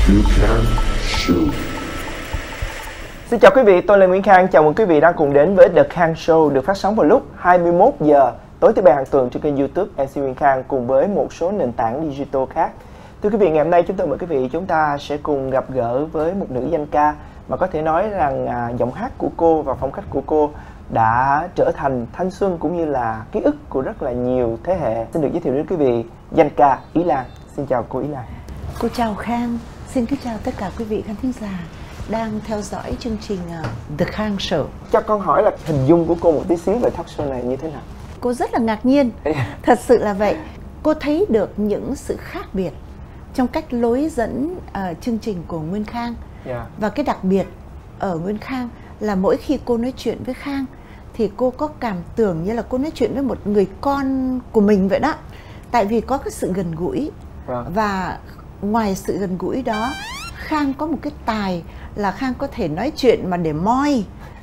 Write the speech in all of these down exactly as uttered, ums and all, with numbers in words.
Xin chào quý vị, tôi là Nguyễn Khang. Chào mừng quý vị đang cùng đến với The Khang Show, được phát sóng vào lúc hai mươi mốt giờ tối thứ Ba hàng tuần trên kênh YouTube em xê Nguyễn Khang cùng với một số nền tảng digital khác. Thưa quý vị, ngày hôm nay chúng tôi mời quý vị chúng ta sẽ cùng gặp gỡ với một nữ danh ca mà có thể nói rằng à, giọng hát của cô và phong cách của cô đã trở thành thanh xuân cũng như là ký ức của rất là nhiều thế hệ. Xin được giới thiệu đến quý vị danh ca Ý Lan. Xin chào cô Ý Lan. Cô chào Khang, xin kính chào tất cả quý vị khán thính giả đang theo dõi chương trình uh, The Khang Show. Cho con hỏi là hình dung của cô một tí xíu về talk show này như thế nào? Cô rất là ngạc nhiên, thật sự là vậy. Cô thấy được những sự khác biệt trong cách lối dẫn uh, chương trình của Nguyên Khang. Yeah. Và cái đặc biệt ở Nguyên Khang là mỗi khi cô nói chuyện với Khang thì cô có cảm tưởng như là cô nói chuyện với một người con của mình vậy đó. Tại vì có cái sự gần gũi. Yeah. Và ngoài sự gần gũi đó, Khang có một cái tài là Khang có thể nói chuyện mà để moi.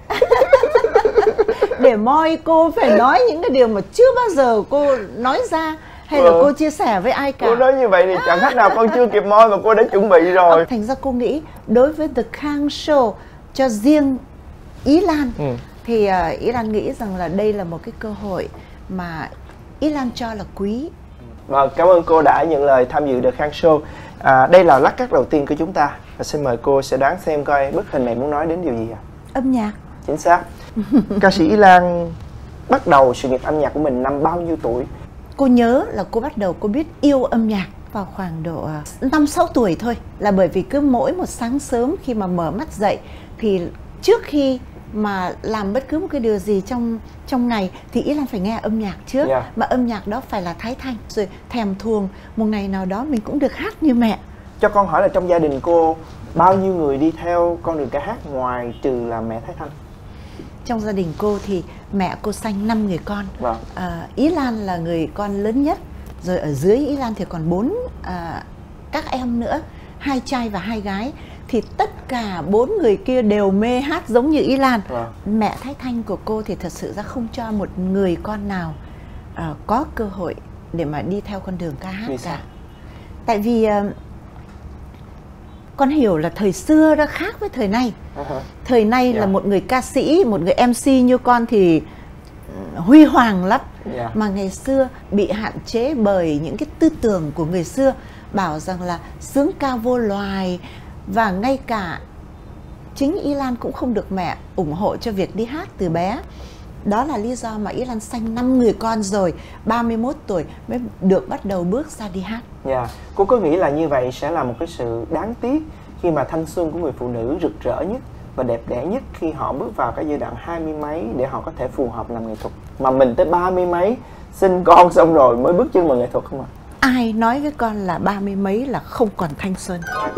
Để moi cô phải nói những cái điều mà chưa bao giờ cô nói ra hay là ừ. cô chia sẻ với ai cả. Cô nói như vậy thì chẳng khác nào con chưa kịp moi mà cô đã chuẩn bị rồi. Thành ra cô nghĩ đối với The Khang Show cho riêng Ý Lan ừ. thì uh, Ý Lan nghĩ rằng là đây là một cái cơ hội mà Ý Lan cho là quý. Và cảm ơn cô đã nhận lời tham dự The Khang Show. À, đây là lát cắt đầu tiên của chúng ta. Và xin mời cô sẽ đoán xem coi bức hình này muốn nói đến điều gì ạ? Âm nhạc. Chính xác. Ca sĩ Ý Lan bắt đầu sự nghiệp âm nhạc của mình năm bao nhiêu tuổi? Cô nhớ là cô bắt đầu cô biết yêu âm nhạc vào khoảng độ năm sáu tuổi thôi. Là bởi vì cứ mỗi một sáng sớm khi mà mở mắt dậy thì trước khi mà làm bất cứ một cái điều gì trong trong ngày thì Ý Lan phải nghe âm nhạc trước. Yeah. Mà âm nhạc đó phải là Thái Thanh. Rồi thèm thuồng một ngày nào đó mình cũng được hát như mẹ. Cho con hỏi là trong gia đình cô bao nhiêu người đi theo con đường ca hát ngoài trừ là mẹ Thái Thanh? Trong gia đình cô thì mẹ cô sanh năm người con. Wow. à, Ý Lan là người con lớn nhất. Rồi ở dưới Ý Lan thì còn bốn à, các em nữa, hai trai và hai gái. Thì tất cả bốn người kia đều mê hát giống như Ý Lan. Wow. Mẹ Thái Thanh của cô thì thật sự ra không cho một người con nào uh, có cơ hội để mà đi theo con đường ca hát vì cả sao? Tại vì uh, con hiểu là thời xưa đã khác với thời nay. Uh-huh. Thời nay yeah. là một người ca sĩ, một người em xê như con thì huy hoàng lắm. Yeah. Mà ngày xưa bị hạn chế bởi những cái tư tưởng của người xưa, bảo rằng là sướng ca vô loài. Và ngay cả chính Ý Lan cũng không được mẹ ủng hộ cho việc đi hát từ bé. Đó là lý do mà Ý Lan sanh năm người con rồi, ba mươi mốt tuổi mới được bắt đầu bước ra đi hát. Dạ, yeah. Cô có nghĩ là như vậy sẽ là một cái sự đáng tiếc khi mà thanh xuân của người phụ nữ rực rỡ nhất và đẹp đẽ nhất khi họ bước vào cái giai đoạn hai mươi mấy để họ có thể phù hợp làm nghệ thuật, mà mình tới ba mươi mấy sinh con xong rồi mới bước chân vào nghệ thuật không ạ? À? Ai nói với con là ba mươi mấy là không còn thanh xuân?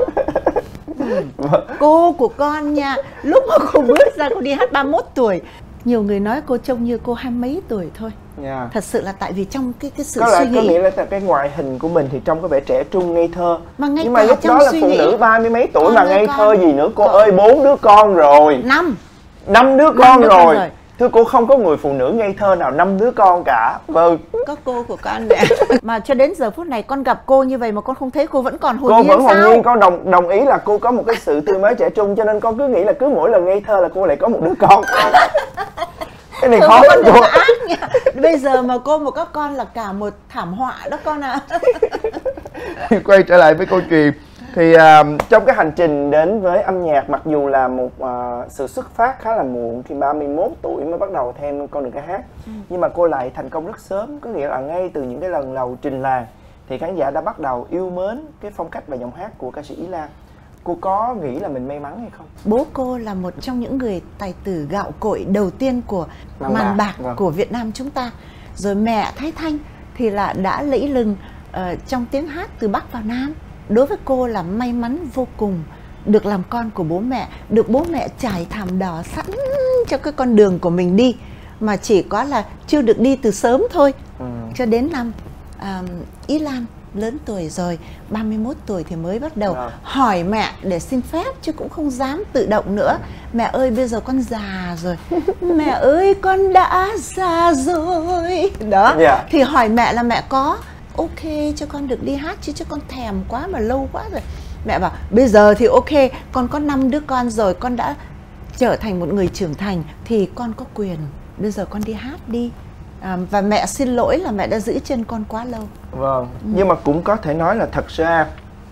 Cô của con nha, lúc mà cô bước ra cô đi hát ba mươi mốt tuổi, nhiều người nói cô trông như cô hai mấy tuổi thôi. Yeah. Thật sự là tại vì trong cái cái sự có suy nghĩ, có nghĩa là cái ngoại hình của mình thì trông có vẻ trẻ trung ngây thơ, mà ngay nhưng mà lúc đó là phụ nghĩ, nữ ba mươi mấy tuổi mà ngây con, thơ gì nữa cô con. Ơi, bốn đứa con rồi, năm năm đứa con đứa rồi. rồi Thưa cô, không có người phụ nữ ngây thơ nào năm đứa con cả. Vâng. Có cô của con nè. Mà cho đến giờ phút này con gặp cô như vậy mà con không thấy cô vẫn còn hồn cô nhiên. Cô vẫn hồn nhiên, con đồng đồng ý là cô có một cái sự tươi mới trẻ trung, cho nên con cứ nghĩ là cứ mỗi lần ngây thơ là cô lại có một đứa con. Cái này khó lắm cô. Bây giờ mà cô một các con là cả một thảm họa đó con ạ. À. Quay trở lại với câu chuyện thì uh, trong cái hành trình đến với âm nhạc, mặc dù là một uh, sự xuất phát khá là muộn, khi ba mươi mốt tuổi mới bắt đầu theo con đường ca hát, ừ. nhưng mà cô lại thành công rất sớm. Có nghĩa là ngay từ những cái lần đầu trình làng thì khán giả đã bắt đầu yêu mến cái phong cách và giọng hát của ca sĩ Ý Lan. Cô có nghĩ là mình may mắn hay không? Bố cô là một trong những người tài tử gạo cội đầu tiên của màn, màn bạc, bạc vâng. của Việt Nam chúng ta. Rồi mẹ Thái Thanh thì là đã lẫy lừng uh, trong tiếng hát từ Bắc vào Nam. Đối với cô là may mắn vô cùng được làm con của bố mẹ, được bố mẹ trải thảm đỏ sẵn cho cái con đường của mình đi, mà chỉ có là chưa được đi từ sớm thôi. ừ. Cho đến năm uh, Ý Lan lớn tuổi rồi, ba mươi mốt tuổi thì mới bắt đầu à. hỏi mẹ để xin phép, chứ cũng không dám tự động nữa. Mẹ ơi, bây giờ con già rồi. Mẹ ơi, con đã già rồi. Đó, yeah. thì hỏi mẹ là mẹ có ok cho con được đi hát chứ, chứ con thèm quá mà lâu quá rồi. Mẹ bảo bây giờ thì ok, con có năm đứa con rồi, con đã trở thành một người trưởng thành thì con có quyền, bây giờ con đi hát đi. À, và mẹ xin lỗi là mẹ đã giữ chân con quá lâu. Vâng, ừ. Nhưng mà cũng có thể nói là thật ra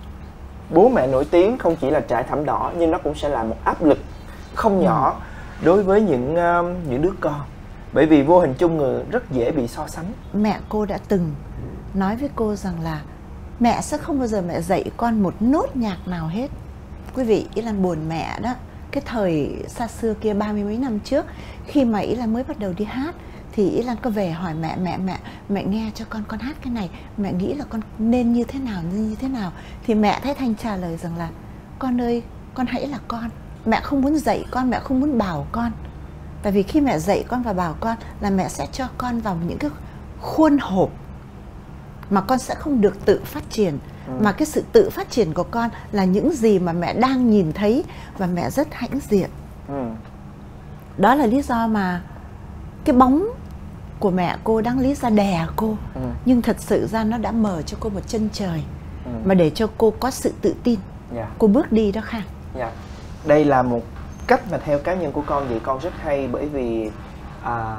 bố mẹ nổi tiếng không chỉ là trải thảm đỏ, nhưng nó cũng sẽ là một áp lực không nhỏ ừ. đối với những uh, những đứa con. Bởi vì vô hình chung người rất dễ bị so sánh. Mẹ cô đã từng nói với cô rằng là mẹ sẽ không bao giờ mẹ dạy con một nốt nhạc nào hết. Quý vị, Ý Lan buồn mẹ đó. Cái thời xa xưa kia, ba mươi mấy năm trước, khi mà Ý Lan mới bắt đầu đi hát, thì Ý Lan có về hỏi mẹ, mẹ, mẹ, mẹ nghe cho con, con hát cái này, mẹ nghĩ là con nên như thế nào, nên như thế nào. Thì mẹ Thái Thanh trả lời rằng là con ơi, con hãy là con. Mẹ không muốn dạy con, mẹ không muốn bảo con. Tại vì khi mẹ dạy con và bảo con là mẹ sẽ cho con vào những cái khuôn hộp mà con sẽ không được tự phát triển. Ừ. Mà cái sự tự phát triển của con là những gì mà mẹ đang nhìn thấy và mẹ rất hãnh diện. Ừ. Đó là lý do mà cái bóng của mẹ cô đáng lý ra đè cô, ừ. nhưng thật sự ra nó đã mở cho cô một chân trời, ừ. mà để cho cô có sự tự tin. Yeah. Cô bước đi đó Khang. Yeah. Đây là một cách mà theo cá nhân của con dạy con rất hay, bởi vì à,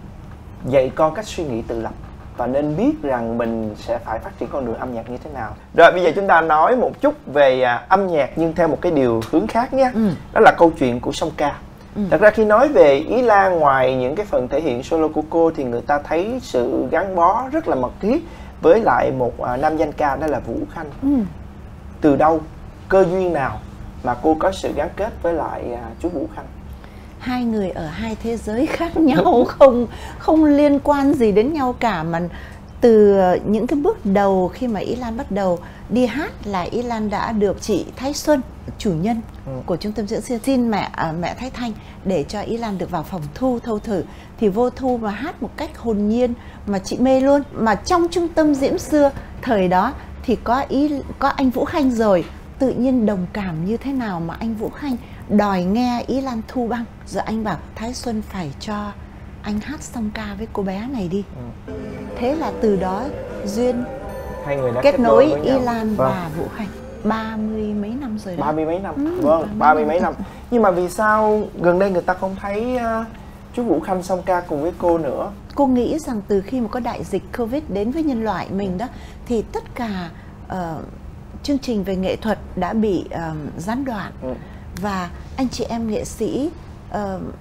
dạy con cách suy nghĩ tự lập và nên biết rằng mình sẽ phải phát triển con đường âm nhạc như thế nào. Rồi bây giờ chúng ta nói một chút về à, âm nhạc nhưng theo một cái điều hướng khác nhé. Ừ. Đó là câu chuyện của song ca. Ừ. Thật ra khi nói về Ý Lan, ngoài những cái phần thể hiện solo của cô thì người ta thấy sự gắn bó rất là mật thiết với lại một à, nam danh ca, đó là Vũ Khanh. Ừ. Từ đâu, cơ duyên nào mà cô có sự gắn kết với lại à, chú Vũ Khanh? Hai người ở hai thế giới khác nhau, không không liên quan gì đến nhau cả. Mà từ những cái bước đầu khi mà Ý Lan bắt đầu đi hát là Ý Lan đã được chị Thái Xuân, chủ nhân ừ. của trung tâm diễn sinh, xin mẹ à, mẹ Thái Thanh để cho Ý Lan được vào phòng thu thâu thử. Thì vô thu mà hát một cách hồn nhiên mà chị mê luôn. Mà trong trung tâm Diễm Xưa thời đó thì có ý có anh Vũ Khanh rồi, tự nhiên đồng cảm như thế nào mà anh Vũ Khanh đòi nghe Ý Lan thu băng. Rồi anh bảo Thái Xuân phải cho anh hát song ca với cô bé này đi. Ừ. Thế là từ đó duyên hai người đã kết, kết nối với Ý nhau. Lan Vâng. và Vũ Khanh ba mươi mấy năm rồi đó. Ba mươi mấy năm. Ừ, Vâng, ba mươi mấy năm. Nhưng mà vì sao gần đây người ta không thấy uh, chú Vũ Khanh song ca cùng với cô nữa? Cô nghĩ rằng từ khi mà có đại dịch Covid đến với nhân loại mình đó, thì tất cả uh, chương trình về nghệ thuật đã bị uh, gián đoạn. Ừ. Và anh chị em nghệ sĩ uh,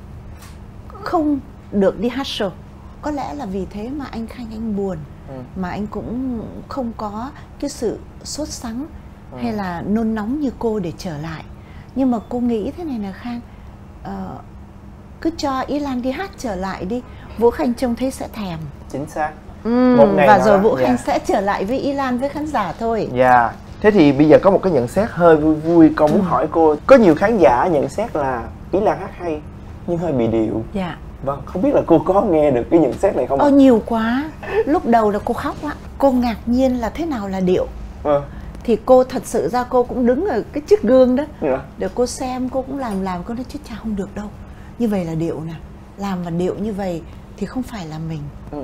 không được đi hát show. Có lẽ là vì thế mà anh Khanh anh buồn. Ừ. Mà anh cũng không có cái sự sốt sắng ừ. hay là nôn nóng như cô để trở lại. Nhưng mà cô nghĩ thế này là Khang, uh, cứ cho Ý Lan đi hát trở lại đi, Vũ Khanh trông thấy sẽ thèm. Chính xác. Ừ, một ngày và rồi Vũ Khanh yeah. sẽ trở lại với Ý Lan, với khán giả thôi. Dạ. Yeah. Thế thì bây giờ có một cái nhận xét hơi vui vui, con muốn ừ. hỏi cô. Có nhiều khán giả nhận xét là Ý Lan hát hay nhưng hơi bị điệu. Dạ. Vâng, không biết là cô có nghe được cái nhận xét này không? Ờ, nhiều quá. Lúc đầu là cô khóc á. Cô ngạc nhiên là thế nào là điệu. Vâng. Thì cô thật sự ra cô cũng đứng ở cái chiếc gương đó. Dạ. Để cô xem, cô cũng làm làm, cô nói chứ chả không được đâu. Như vậy là điệu nè. Làm mà điệu như vậy thì không phải là mình. Ừ.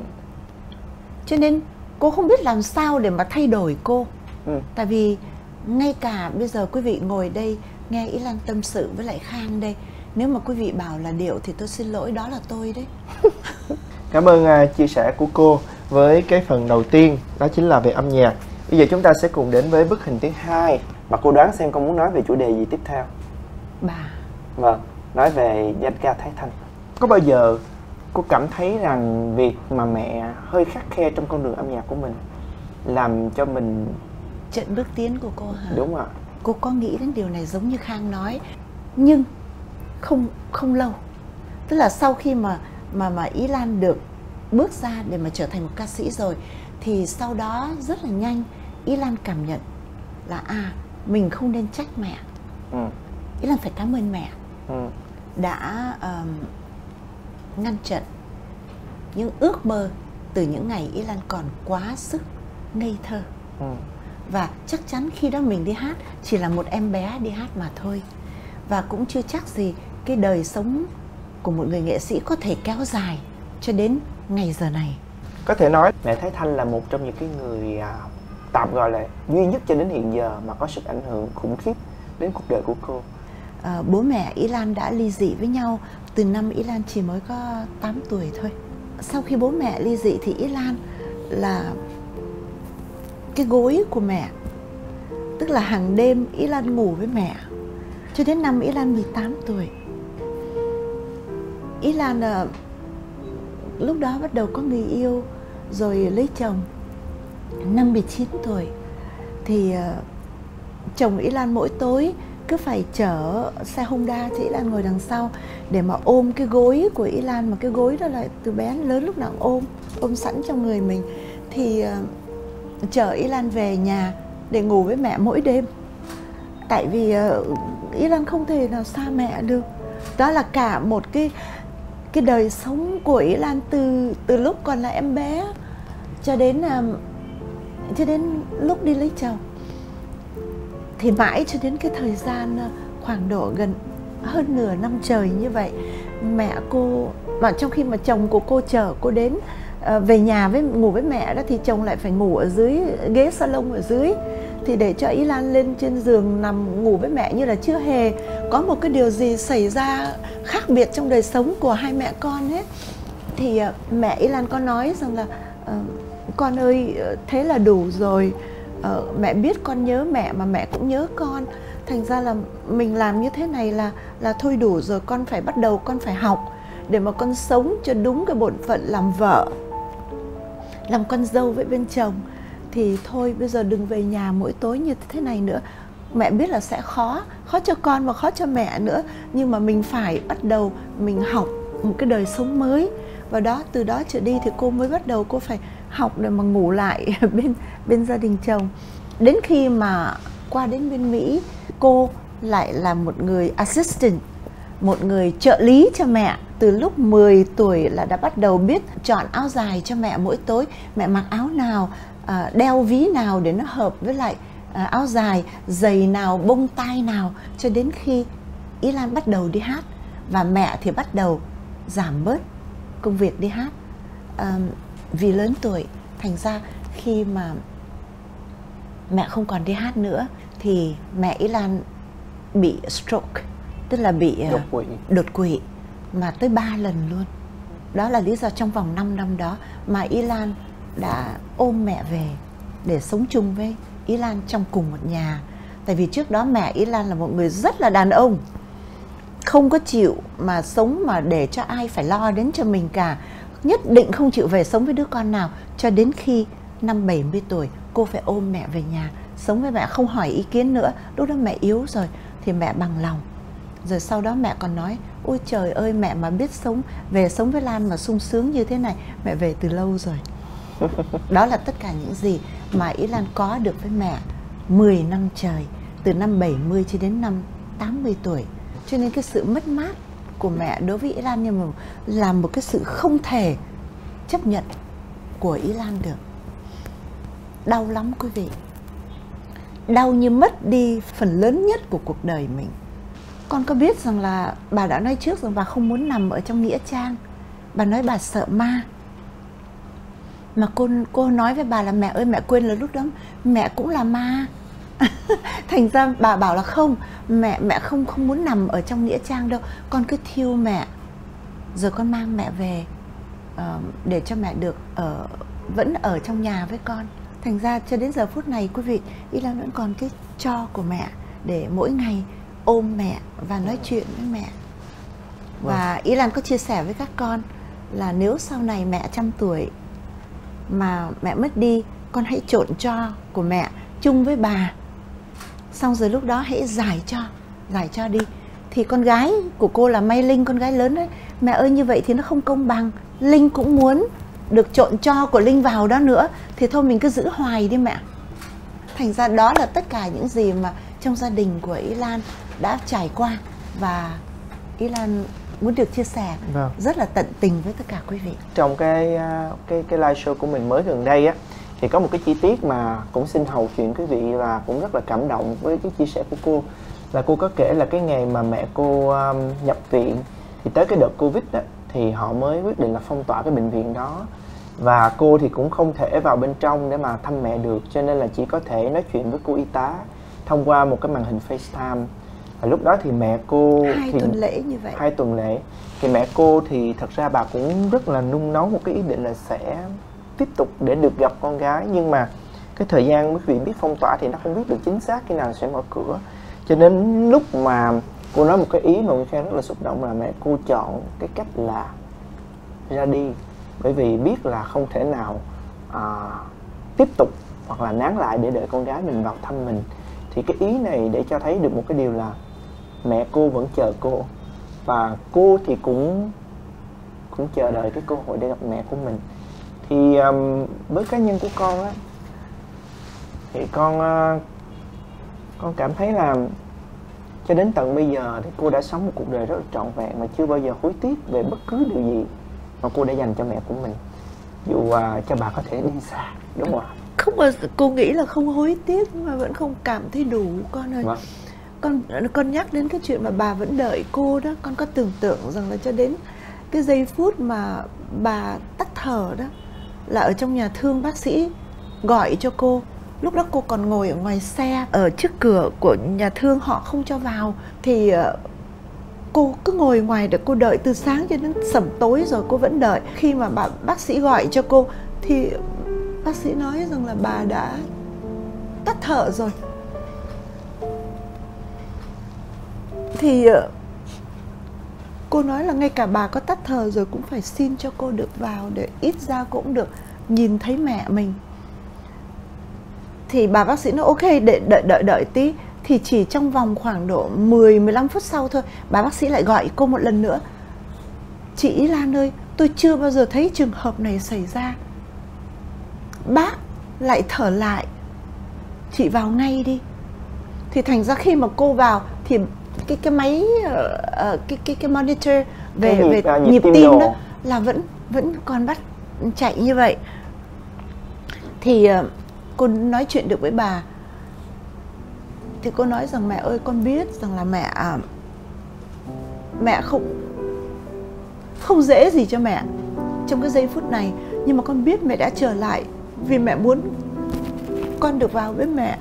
Cho nên cô không biết làm sao để mà thay đổi cô. Ừ. Tại vì ngay cả bây giờ quý vị ngồi đây nghe Ý Lan tâm sự với lại Khang đây, nếu mà quý vị bảo là điệu thì tôi xin lỗi, đó là tôi đấy. Cảm ơn uh, chia sẻ của cô với cái phần đầu tiên, đó chính là về âm nhạc. Bây giờ chúng ta sẽ cùng đến với bức hình thứ hai. Mà cô đoán xem con muốn nói về chủ đề gì tiếp theo? Bà. Vâng, nói về danh ca Thái Thanh. Có bao giờ cô cảm thấy rằng việc mà mẹ hơi khắt khe trong con đường âm nhạc của mình làm cho mình chậm bước tiến của cô hả? Đúng ạ. Cô có nghĩ đến điều này giống như Khang nói, nhưng không không lâu. Tức là sau khi mà mà mà Ý Lan được bước ra để mà trở thành một ca sĩ rồi, thì sau đó rất là nhanh Ý Lan cảm nhận là à mình không nên trách mẹ. Ừ. Ý Lan phải cảm ơn mẹ. Ừ. Đã um, ngăn chặn những ước mơ từ những ngày Ý Lan còn quá sức ngây thơ. Ừ. Và chắc chắn khi đó mình đi hát chỉ là một em bé đi hát mà thôi. Và cũng chưa chắc gì cái đời sống của một người nghệ sĩ có thể kéo dài cho đến ngày giờ này. Có thể nói mẹ Thái Thanh là một trong những cái người à, tạm gọi là duy nhất cho đến hiện giờ mà có sức ảnh hưởng khủng khiếp đến cuộc đời của cô? À, bố mẹ Ý Lan đã ly dị với nhau từ năm Ý Lan chỉ mới có tám tuổi thôi. Sau khi bố mẹ ly dị thì Ý Lan là cái gối của mẹ. Tức là hàng đêm Ý Lan ngủ với mẹ cho đến năm Ý Lan mười tám tuổi. Ý Lan uh, lúc đó bắt đầu có người yêu rồi lấy chồng. Năm mười chín tuổi thì uh, chồng Ý Lan mỗi tối cứ phải chở xe Honda cho Ý Lan ngồi đằng sau để mà ôm cái gối của Ý Lan, mà cái gối đó là từ bé đến lớn lúc nào cũng ôm ôm sẵn trong người mình. Thì uh, chở Ý Lan về nhà để ngủ với mẹ mỗi đêm. Tại vì uh, Ý Lan không thể nào xa mẹ được. Đó là cả một cái cái đời sống của Ý Lan từ từ lúc còn là em bé cho đến uh, cho đến lúc đi lấy chồng. Thì mãi cho đến cái thời gian khoảng độ gần hơn nửa năm trời như vậy, mẹ cô, mà trong khi mà chồng của cô chở cô đến uh, về nhà với ngủ với mẹ đó, thì chồng lại phải ngủ ở dưới ghế salon ở dưới, thì để cho Ý Lan lên trên giường nằm ngủ với mẹ như là chưa hề có một cái điều gì xảy ra khác biệt trong đời sống của hai mẹ con hết. Thì uh, mẹ Ý Lan có nói rằng là uh, con ơi, thế là đủ rồi. Uh, mẹ biết con nhớ mẹ mà mẹ cũng nhớ con, thành ra là mình làm như thế này là là thôi đủ rồi, con phải bắt đầu con phải học để mà con sống cho đúng cái bổn phận làm vợ, làm con dâu với bên chồng. Thì thôi bây giờ đừng về nhà mỗi tối như thế này nữa. Mẹ biết là sẽ khó, khó cho con và khó cho mẹ nữa, nhưng mà mình phải bắt đầu mình học một cái đời sống mới. Và đó, từ đó trở đi thì cô mới bắt đầu cô phải học để mà ngủ lại bên bên gia đình chồng. Đến khi mà qua đến bên Mỹ, cô lại là một người assistant, một người trợ lý cho mẹ. Từ lúc mười tuổi là đã bắt đầu biết chọn áo dài cho mẹ mỗi tối. Mẹ mặc áo nào, đeo ví nào để nó hợp với lại áo dài, giày nào, bông tai nào, cho đến khi Ý Lan bắt đầu đi hát. Và mẹ thì bắt đầu giảm bớt công việc đi hát. À, vì lớn tuổi, thành ra khi mà mẹ không còn đi hát nữa thì mẹ Ý Lan bị stroke, tức là bị đột quỵ. đột quỵ mà tới ba lần luôn. Đó là lý do trong vòng năm năm đó mà Ý Lan đã ôm mẹ về để sống chung với Ý Lan trong cùng một nhà. Tại vì trước đó mẹ Ý Lan là một người rất là đàn ông, không có chịu mà sống mà để cho ai phải lo đến cho mình cả. Nhất định không chịu về sống với đứa con nào. Cho đến khi năm bảy mươi tuổi cô phải ôm mẹ về nhà sống với mẹ, không hỏi ý kiến nữa. Lúc đó mẹ yếu rồi thì mẹ bằng lòng. Rồi sau đó mẹ còn nói: ôi trời ơi, mẹ mà biết sống về sống với Lan mà sung sướng như thế này, mẹ về từ lâu rồi. Đó là tất cả những gì mà Ý Lan có được với mẹ mười năm trời, từ năm bảy mươi cho đến năm tám mươi tuổi. Cho nên cái sự mất mát của mẹ đối với Ý Lan nhưng mà là một cái sự không thể chấp nhận của Ý Lan được. Đau lắm quý vị. Đau như mất đi phần lớn nhất của cuộc đời mình. Con có biết rằng là bà đã nói trước rằng bà không muốn nằm ở trong nghĩa trang. Bà nói bà sợ ma. Mà cô, cô nói với bà là mẹ ơi, mẹ quên là lúc đó mẹ cũng là ma. Thành ra bà bảo là không, mẹ mẹ không không muốn nằm ở trong nghĩa trang đâu, con cứ thiêu mẹ rồi con mang mẹ về uh, để cho mẹ được ở vẫn ở trong nhà với con. Thành ra cho đến giờ phút này quý vị, Ý Lan vẫn còn cái tro của mẹ để mỗi ngày ôm mẹ và nói chuyện với mẹ. Và Ý Lan có chia sẻ với các con là nếu sau này mẹ trăm tuổi mà mẹ mất đi, con hãy trộn tro của mẹ chung với bà, xong rồi lúc đó hãy giải cho giải cho đi. Thì con gái của cô là May Linh, con gái lớn đấy, mẹ ơi như vậy thì nó không công bằng, Linh cũng muốn được trộn tro của Linh vào đó nữa, thì thôi mình cứ giữ hoài đi mẹ. Thành ra đó là tất cả những gì mà trong gia đình của Ý Lan đã trải qua, và Ý Lan muốn được chia sẻ vâng. rất là tận tình với tất cả quý vị. Trong cái cái cái live show của mình mới gần đây á, thì có một cái chi tiết mà cũng xin hầu chuyện quý vị và cũng rất là cảm động với cái chia sẻ của cô. Là cô có kể là cái ngày mà mẹ cô um, nhập viện, thì tới cái đợt Covid á, thì họ mới quyết định là phong tỏa cái bệnh viện đó. và cô thì cũng không thể vào bên trong để mà thăm mẹ được, cho nên là chỉ có thể nói chuyện với cô y tá thông qua một cái màn hình FaceTime. Và lúc đó thì mẹ cô hai thì, tuần lễ như vậy hai tuần lễ thì mẹ cô thì thật ra bà cũng rất là nung nấu một cái ý định là sẽ tiếp tục để được gặp con gái, nhưng mà cái thời gian quý vị biết phong tỏa thì nó không biết được chính xác khi nào sẽ mở cửa, cho nên lúc mà cô nói một cái ý mà Nguyễn Khang rất là xúc động là mẹ cô chọn cái cách là ra đi, bởi vì biết là không thể nào à, tiếp tục hoặc là nán lại để đợi con gái mình vào thăm mình. Thì cái ý này để cho thấy được một cái điều là mẹ cô vẫn chờ cô, và cô thì cũng cũng chờ đợi cái cơ hội để gặp mẹ của mình. Thì um, với cá nhân của con á, thì con uh, con cảm thấy là cho đến tận bây giờ thì cô đã sống một cuộc đời rất là trọn vẹn và chưa bao giờ hối tiếc về bất cứ điều gì mà cô đã dành cho mẹ của mình, dù uh, cho bà có thể đi xa, đúng không ạ? Không bao giờ, cô nghĩ là không hối tiếc nhưng mà vẫn không cảm thấy đủ con ơi. Vâng. Con con nhắc đến cái chuyện mà bà vẫn đợi cô đó, con có tưởng tượng rằng là cho đến cái giây phút mà bà tắt thở đó là ở trong nhà thương bác sĩ gọi cho cô. Lúc đó cô còn ngồi ở ngoài xe, ở trước cửa của nhà thương họ không cho vào, thì cô cứ ngồi ngoài để cô đợi từ sáng cho đến sẩm tối rồi cô vẫn đợi. Khi mà bà bác sĩ gọi cho cô thì bác sĩ nói rằng là bà đã tắt thở rồi. Thì cô nói là ngay cả bà có tắt thở rồi cũng phải xin cho cô được vào, để ít ra cũng được nhìn thấy mẹ mình. Thì bà bác sĩ nói ok, để đợi đợi đợi tí. Thì chỉ trong vòng khoảng độ mười mười lăm phút sau thôi, bà bác sĩ lại gọi cô một lần nữa: chị Ý Lan ơi, tôi chưa bao giờ thấy trường hợp này xảy ra. Bác lại thở lại, chị vào ngay đi. Thì thành ra khi mà cô vào thì cái cái máy uh, cái cái cái monitor về cái về nhịp, nhịp, nhịp tim đó là vẫn vẫn còn bắt chạy như vậy. Thì uh, cô nói chuyện được với bà. Thì cô nói rằng mẹ ơi, con biết rằng là mẹ uh, mẹ không không dễ gì cho mẹ trong cái giây phút này, nhưng mà con biết mẹ đã trở lại vì mẹ muốn con được vào với mẹ.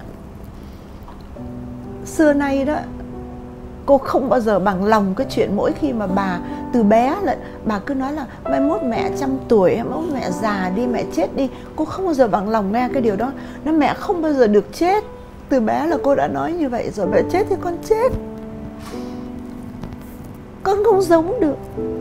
Xưa nay đó, cô không bao giờ bằng lòng cái chuyện mỗi khi mà bà từ bé là bà cứ nói là mai mốt mẹ trăm tuổi, mai mốt mẹ già đi, mẹ chết đi. Cô không bao giờ bằng lòng nghe cái điều đó. Nó mẹ không bao giờ được chết. Từ bé là cô đã nói như vậy rồi. Mẹ chết thì con chết, con không giống được.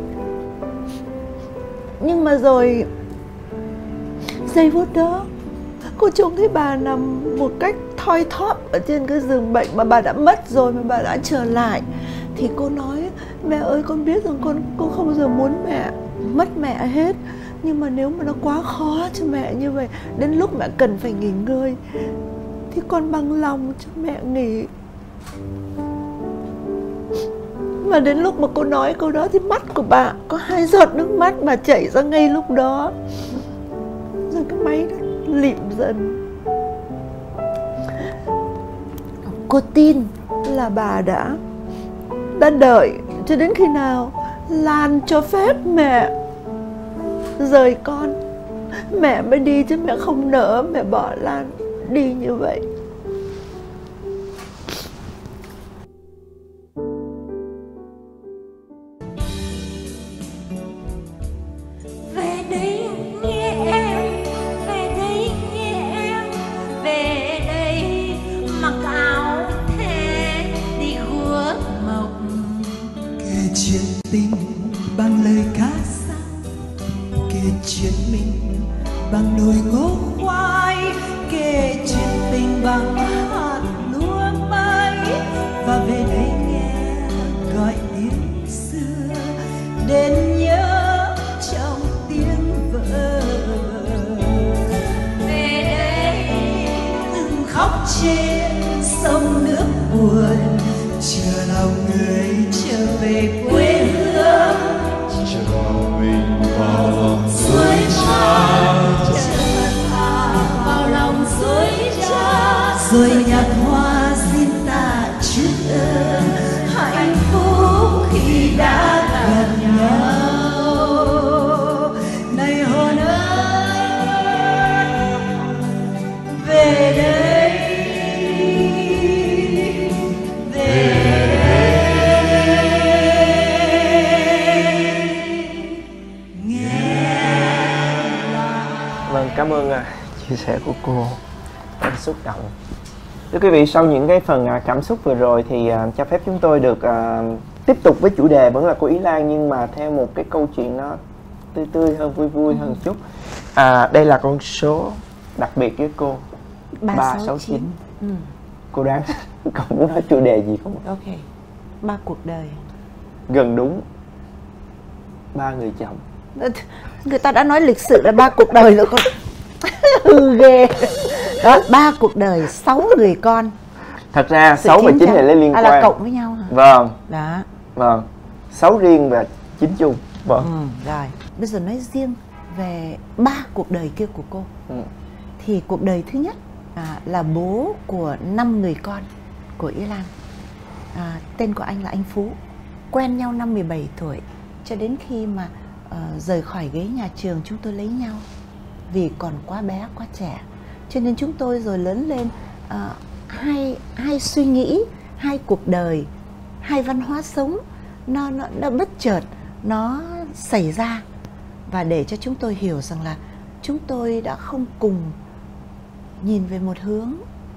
Nhưng mà rồi giây phút đó cô trông thấy bà nằm một cách thoi thóp ở trên cái giường bệnh mà bà đã mất rồi, mà bà đã trở lại. Thì cô nói mẹ ơi, con biết rằng con con không bao giờ muốn mẹ mất mẹ hết, nhưng mà nếu mà nó quá khó cho mẹ như vậy, đến lúc mẹ cần phải nghỉ ngơi thì con bằng lòng cho mẹ nghỉ. Mà đến lúc mà cô nói câu đó thì mắt của bà có hai giọt nước mắt mà chảy ra ngay lúc đó. Rồi cái máy đó lịm dần. Cô tin là bà đã đã đợi cho đến khi nào Lan cho phép mẹ rời con, mẹ mới đi, chứ mẹ không nỡ mẹ bỏ Lan đi như vậy. Bằng nồi ngô khoai, kể chuyện tình bằng hạt lúa bay, và về đây nghe gọi tiếng xưa, đến nhớ trong tiếng vỡ. Về đây từng khóc trên sông nước buồn, chờ lòng người trở về quê hương, chờ mình vào lòng suối cha, vào lòng suối cha, rồi nhặt hoa xin ta chút ơn hạnh phúc khi đã gặp nhau. Này hồn ơi, chia sẻ của cô rất xúc động. Thưa quý vị, sau những cái phần cảm xúc vừa rồi thì uh, cho phép chúng tôi được uh, tiếp tục với chủ đề vẫn là cô Ý Lan, nhưng mà theo một cái câu chuyện nó tươi tươi hơn, vui vui hơn chút. À, đây là con số đặc biệt với cô, ba sáu chín. Ừ. Cô đoán còn muốn nói chủ đề gì không? Ok, ba cuộc đời. Gần đúng, ba người chồng. Người ta đã nói lịch sử là ba cuộc đời rồi con. Hư ghê. Đó, ba cuộc đời, sáu người con. Thật ra sáu và chín này lấy liên quan. À, là cộng với nhau hả? Vâng. Đó. Vâng. Sáu riêng và chín chung. Vâng. Ừ, rồi. Bây giờ nói riêng về ba cuộc đời kia của cô. Ừ. Thì cuộc đời thứ nhất à, là bố của năm người con của Ý Lan. À, tên của anh là anh Phú. Quen nhau năm mười bảy tuổi, cho đến khi mà uh, rời khỏi ghế nhà trường chúng tôi lấy nhau. Vì còn quá bé, quá trẻ, cho nên chúng tôi rồi lớn lên uh, hai hai suy nghĩ, hai cuộc đời, hai văn hóa sống nó nó nó bất chợt nó xảy ra, và để cho chúng tôi hiểu rằng là chúng tôi đã không cùng nhìn về một hướng,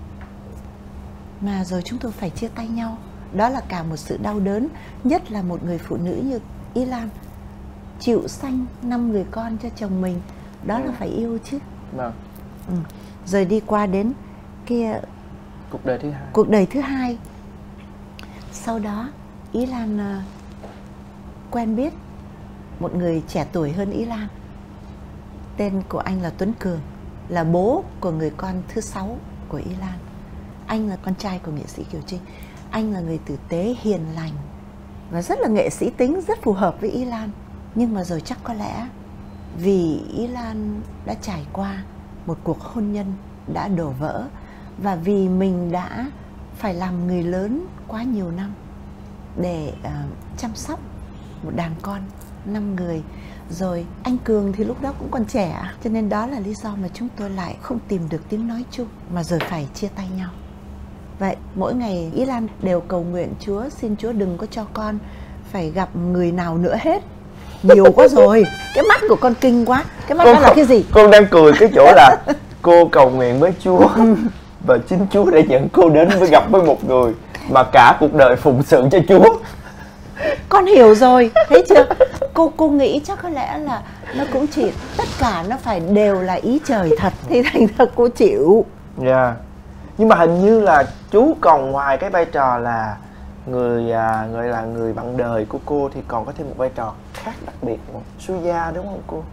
mà rồi chúng tôi phải chia tay nhau. Đó là cả một sự đau đớn, nhất là một người phụ nữ như Ý Lan chịu sanh năm người con cho chồng mình. Đó là phải yêu chứ. Vâng. Ừ. Rồi đi qua đến kia cuộc đời thứ hai. Cuộc đời thứ hai. Sau đó Ý Lan uh, quen biết một người trẻ tuổi hơn Ý Lan. Tên của anh là Tuấn Cường, là bố của người con thứ sáu của Ý Lan. Anh là con trai của nghệ sĩ Kiều Trinh. Anh là người tử tế, hiền lành và rất là nghệ sĩ tính, rất phù hợp với Ý Lan. Nhưng mà rồi chắc có lẽ vì Ý Lan đã trải qua một cuộc hôn nhân đã đổ vỡ, và vì mình đã phải làm người lớn quá nhiều năm để uh, chăm sóc một đàn con năm người. Rồi anh Cường thì lúc đó cũng còn trẻ, cho nên đó là lý do mà chúng tôi lại không tìm được tiếng nói chung, mà rồi phải chia tay nhau. Vậy mỗi ngày Ý Lan đều cầu nguyện Chúa, xin Chúa đừng có cho con phải gặp người nào nữa hết. Nhiều quá rồi. Cái mắt của con kinh quá. Cái mắt con đó là cái gì? Con đang cười cái chỗ là cô cầu nguyện với Chúa và chính Chúa đã dẫn cô đến với gặp với một người mà cả cuộc đời phụng sự cho Chúa. Con hiểu rồi, thấy chưa? Cô cô nghĩ chắc có lẽ là nó cũng chỉ tất cả nó phải đều là ý trời thật, thì thành ra cô chịu. Dạ. Yeah. Nhưng mà hình như là chú còn ngoài cái vai trò là người à, gọi là người bạn đời của cô thì còn có thêm một vai trò khác đặc biệt, một xuôi gia, đúng không cô?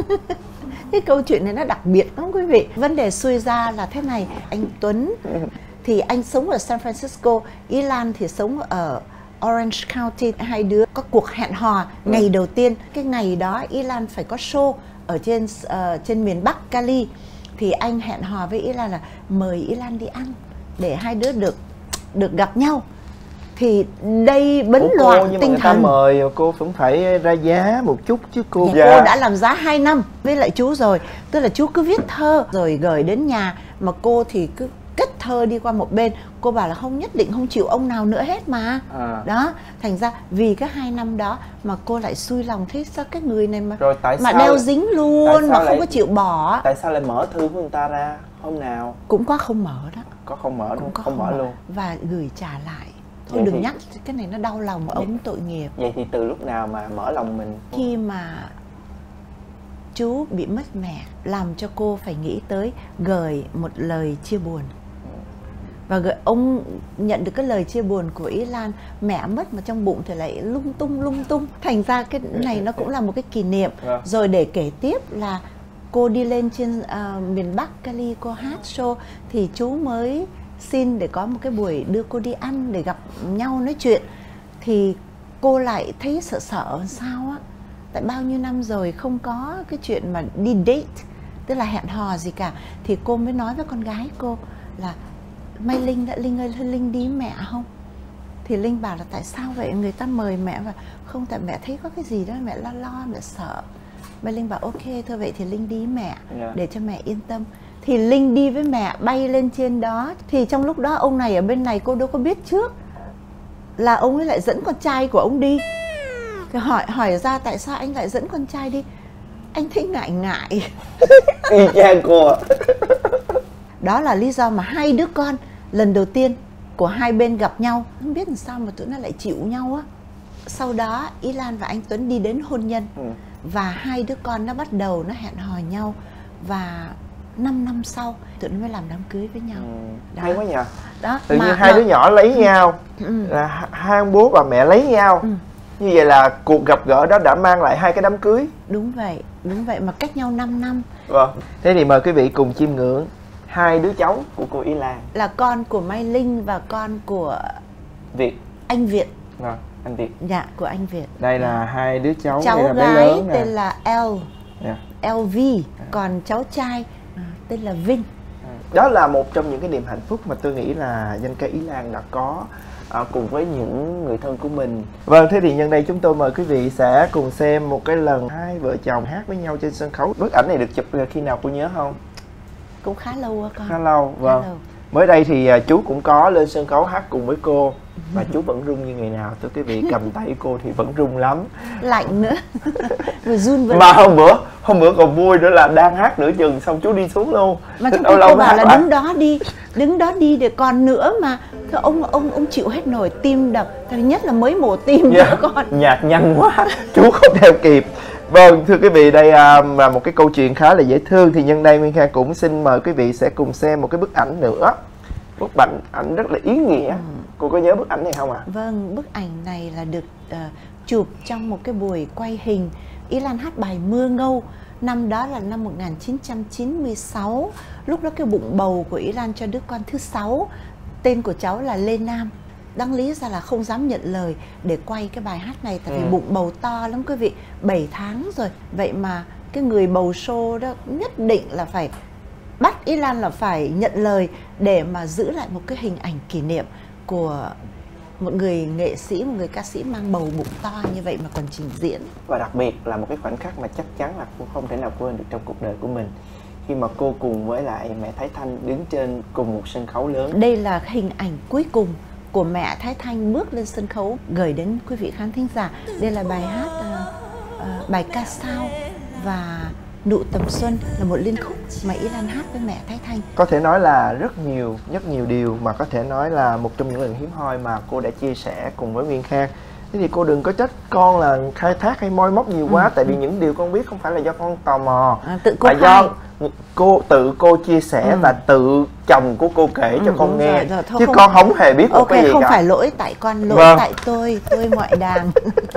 Cái câu chuyện này nó đặc biệt lắm quý vị. Vấn đề xuôi gia là thế này, anh Tuấn thì anh sống ở San Francisco, Ý Lan thì sống ở Orange County. Hai đứa có cuộc hẹn hò ngày đầu tiên. Cái ngày đó Ý Lan phải có show ở trên uh, trên miền Bắc Cali, thì anh hẹn hò với Ý Lan là mời Ý Lan đi ăn để hai đứa được được gặp nhau. Thì đây bấn Ủa loạn cô, nhưng tinh mà người ta thần. mời cô cũng phải ra giá một chút chứ cô. Thì cô đã làm giá hai năm với lại chú rồi. Tức là chú cứ viết thơ rồi gửi đến nhà, mà cô thì cứ kết thơ đi qua một bên. Cô bảo là không, nhất định không chịu ông nào nữa hết mà. À. Đó, thành ra vì cái hai năm đó mà cô lại xui lòng, thấy sao cái người này mà rồi tại mà sao đeo lại, dính luôn mà không lại, có chịu bỏ. Tại sao lại mở thư của người ta ra hôm nào? Cũng có không mở đó. Có không mở, cũng có không, không mở luôn. Và gửi trả lại. Thôi vậy đừng thì, nhắc cái này, nó đau lòng mà ông tội nghiệp. Vậy thì từ lúc nào mà mở lòng mình? Khi mà chú bị mất mẹ, làm cho cô phải nghĩ tới gửi một lời chia buồn. Và gửi, ông nhận được cái lời chia buồn của Ý Lan, mẹ mất mà trong bụng thì lại lung tung lung tung. Thành ra cái này nó cũng là một cái kỷ niệm. Rồi để kể tiếp là cô đi lên trên uh, miền Bắc Cali, cô hát show, thì chú mới xin để có một cái buổi đưa cô đi ăn để gặp nhau nói chuyện. Thì cô lại thấy sợ sợ sao á, tại bao nhiêu năm rồi không có cái chuyện mà đi date, tức là hẹn hò gì cả. Thì cô mới nói với con gái cô là Mai Linh đã, Linh ơi, Linh đi mẹ không? Thì Linh bảo là tại sao vậy, người ta mời mẹ và không, tại mẹ thấy có cái gì đó mẹ lo lo, mẹ sợ. Mai Linh bảo ok thôi vậy thì Linh đi mẹ, yeah, để cho mẹ yên tâm. Thì Linh đi với mẹ bay lên trên đó. Thì trong lúc đó ông này ở bên này cô đâu có biết trước là ông ấy lại dẫn con trai của ông đi. Thì hỏi hỏi ra tại sao anh lại dẫn con trai đi. Anh thấy ngại ngại. Y chang cô ạ. Đó là lý do mà hai đứa con lần đầu tiên của hai bên gặp nhau, không biết làm sao mà tụi nó lại chịu nhau á. Sau đó Ý Lan và anh Tuấn đi đến hôn nhân. Ừ. Và hai đứa con nó bắt đầu nó hẹn hò nhau. Và năm năm sau tụi nó mới làm đám cưới với nhau. Ừ. Hay quá nhờ. Đó, tự mà, nhiên hai mà... đứa nhỏ lấy nhau. Ừ. Là hai ông bố và mẹ lấy nhau. Ừ. Như vậy là cuộc gặp gỡ đó đã mang lại hai cái đám cưới. Đúng vậy, đúng vậy, mà cách nhau năm năm. Vâng. Thế thì mời quý vị cùng chiêm ngưỡng hai đứa cháu của cô Ý Lan. Là con của Mai Linh và con của Việt. Anh Việt. Vâng, anh Việt. Dạ, của anh Việt. Đây là hai đứa cháu. Cháu đây là gái bé lớn tên nè. Là L. Yeah. lờ vê. Yeah. Còn cháu trai à, tên là Vinh. Đó là một trong những cái niềm hạnh phúc mà tôi nghĩ là danh ca Ý Lan đã có à, cùng với những người thân của mình. Vâng, thế thì nhân đây chúng tôi mời quý vị sẽ cùng xem một cái lần hai vợ chồng hát với nhau trên sân khấu. Bức ảnh này được chụp khi nào cô nhớ không? Cũng khá lâu á con. Khá lâu, vâng. Khá lâu. Mới đây thì à, chú cũng có lên sân khấu hát cùng với cô. Và chú vẫn run như ngày nào. Thưa quý vị, cầm tay cô thì vẫn run lắm. Lạnh nữa. Vừa run vừa mà hôm bữa hôm bữa còn vui nữa là đang hát nửa chừng xong chú đi xuống luôn. Mà chúng tôi bảo là lại. đứng đó đi, đứng đó đi để còn nữa mà. Thôi ông ông ông chịu hết nổi, tim đập. Thứ nhất là mới mổ tim yeah, nữa con. Nhạc nhanh quá, chú không theo kịp. Vâng, thưa quý vị, đây là một cái câu chuyện khá là dễ thương. Thì nhân đây Nguyên Khang cũng xin mời quý vị sẽ cùng xem một cái bức ảnh nữa. Bức ảnh ảnh rất là ý nghĩa. Ừ. Cô có nhớ bức ảnh này không ạ? À? Vâng, bức ảnh này là được uh, chụp trong một cái buổi quay hình Ý Lan hát bài Mưa Ngâu. Năm đó là năm một nghìn chín trăm chín mươi sáu. Lúc đó cái bụng bầu của Ý Lan cho đứa con thứ sáu. Tên của cháu là Lê Nam. Đáng lý ra là không dám nhận lời để quay cái bài hát này. Tại vì ừ. bụng bầu to lắm quý vị, bảy tháng rồi. Vậy mà cái người bầu show đó nhất định là phải bắt Ý Lan là phải nhận lời để mà giữ lại một cái hình ảnh kỷ niệm của một người nghệ sĩ, một người ca sĩ mang bầu bụng to như vậy mà còn trình diễn. Và đặc biệt là một cái khoảnh khắc mà chắc chắn là cô không thể nào quên được trong cuộc đời của mình, khi mà cô cùng với lại mẹ Thái Thanh đứng trên cùng một sân khấu lớn. Đây là hình ảnh cuối cùng của mẹ Thái Thanh bước lên sân khấu gửi đến quý vị khán thính giả. Đây là bài hát uh, uh, bài Ca Sao và Nụ Tầm Xuân, là một liên khúc mà Ý Lan hát với mẹ Thái Thanh. Có thể nói là rất nhiều, rất nhiều điều mà có thể nói là một trong những lần hiếm hoi mà cô đã chia sẻ cùng với Nguyên Khang. Thế thì cô đừng có trách con là khai thác hay moi móc nhiều quá. ừ. Tại vì những điều con biết không phải là do con tò mò, à, tự cô mà do cô tự cô chia sẻ. ừ. Và tự chồng của cô kể ừ, cho con nghe rồi, rồi, thôi, chứ không... con không hề biết okay, một cái gì không cả. Không phải lỗi tại con, lỗi vâng. tại tôi, tôi ngoại đàn.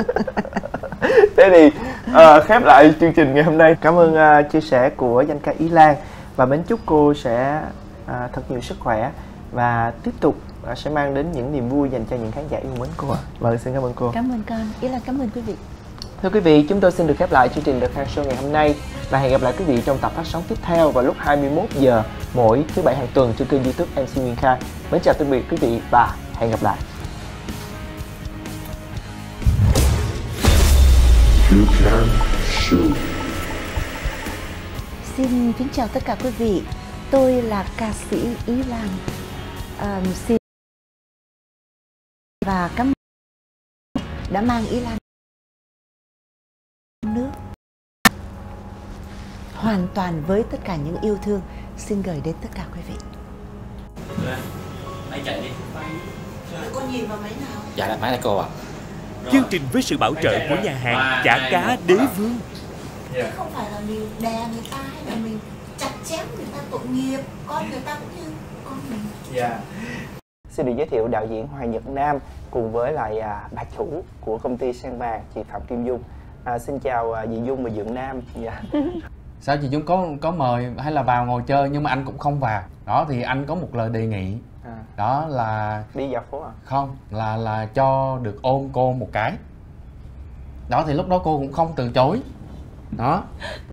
Thế thì uh, khép lại chương trình ngày hôm nay. Cảm ơn uh, chia sẻ của danh ca Ý Lan. Và mến chúc cô sẽ uh, thật nhiều sức khỏe và tiếp tục uh, sẽ mang đến những niềm vui dành cho những khán giả yêu mến cô ạ. Vâng, xin cảm ơn cô. Cảm ơn con. Ý Lan cảm ơn quý vị. Thưa quý vị, chúng tôi xin được khép lại chương trình The Khang Show ngày hôm nay. Và hẹn gặp lại quý vị trong tập phát sóng tiếp theo vào lúc hai mươi mốt giờ mỗi thứ bảy hàng tuần trên kênh YouTube em xê Nguyên Khang. Mến chào tạm biệt quý vị và hẹn gặp lại. Xin kính chào tất cả quý vị. Tôi là ca sĩ Ý Lan. Um, xin và cảm ơn đã mang Ý Lan nước hoàn toàn với tất cả những yêu thương xin gửi đến tất cả quý vị. Hãy chạy đi. Con nhìn vào máy nào? Dạ là máy là cô ạ. À. Chương trình với sự bảo trợ của nhà hàng Chả Cá Đế Vương. Chứ không phải là mình đè người ta hay là mình chặt chém người ta tội nghiệp, con người ta cũng như con mình. Yeah. Xin được giới thiệu đạo diễn Hoàng Nhật Nam cùng với lại à, bà chủ của công ty Sen Vàng, chị Phạm Kim Dung. À, xin chào à, dì Dung và Dượng Nam. Yeah. Sao chị Dung có có mời hay là vào ngồi chơi nhưng mà anh cũng không vào. Đó thì anh có một lời đề nghị. À. Đó là đi dạo phố à? Không, là là cho được ôm cô một cái. Đó thì lúc đó cô cũng không từ chối. Đó.